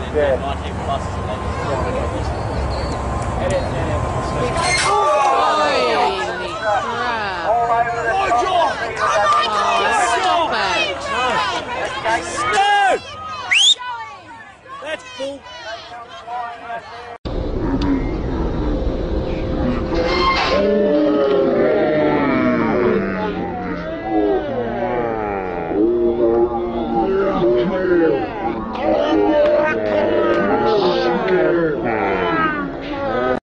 Yeah. 19 plus. Holy crap. Oh, stop it. That's bull.